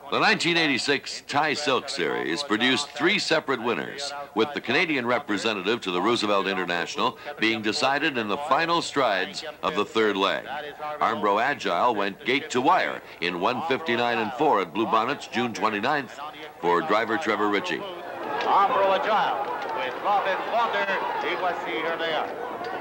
The 1986 Thai Silk Series produced 3 separate winners, with the Canadian representative to the Roosevelt International being decided in the final strides of the 3rd leg. ARMBRO Agile went gate to wire in 1:59.4 at Blue Bonnets, June 29th, for driver Trevor Ritchie. ARMBRO Agile with Robin Water. He was see here they are.